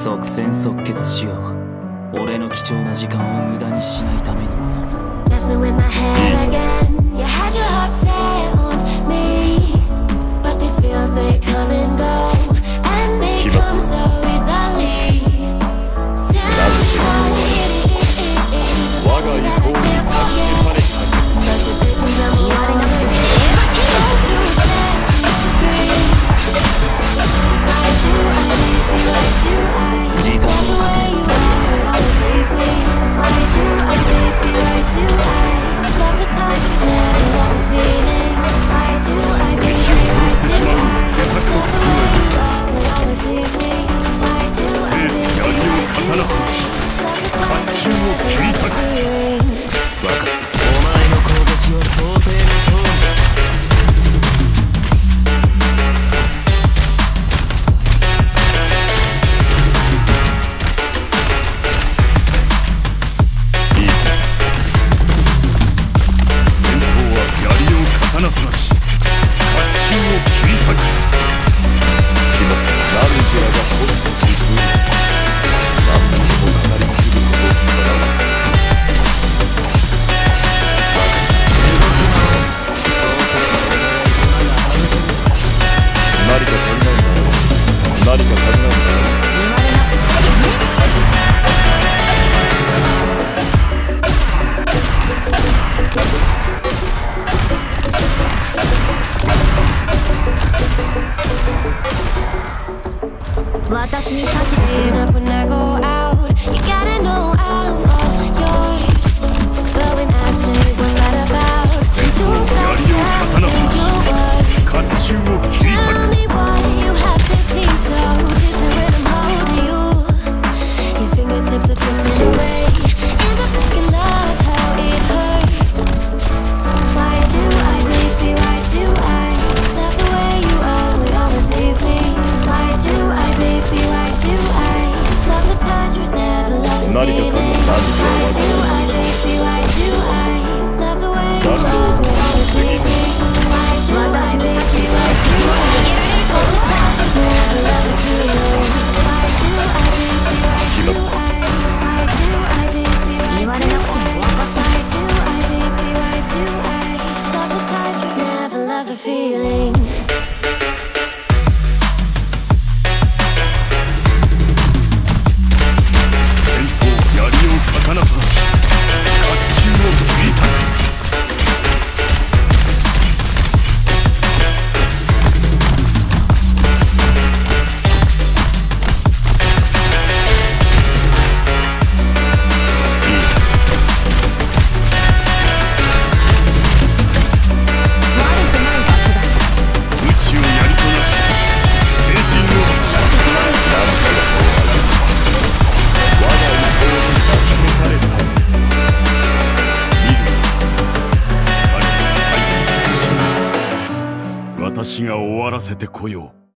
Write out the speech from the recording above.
即戦即決しよう。俺の貴重な時間を無駄にしないためにもな。 Messing with my head again. You had your heart set on me, but these feels they come and go, and they come so easily. Tell me how it is about you that I can't forget, but you're breaking down the walls again. Just to set me free. Why do I, why do I love the way you always leave me? Why do I, why do I love the touch but never love the feeling? Why do I, why do I love the way you always leave me? Why do I, why do I love the touch but never love the feeling? お前の攻撃を想定の通り。 私に差し出す up when I go out. You gotta know I'm all yours. But when I say what's that about? You stop saying your words. Tell me why you have to seem so distant when I'm holding you. Your fingertips are drifting away, and I'm thinking of how it hurts. Why do I, baby, why do I love the way you always leave me? Why do I, baby, why do I love the touch but never love the feeling? Why do I, baby, why do I love the way you always leave me? Why do I, baby, why do I love the touch but never love the feeling? Why do I, baby, why do I baby, why do I baby, why do I love the touch but never love the feeling? 私が終わらせてこよう。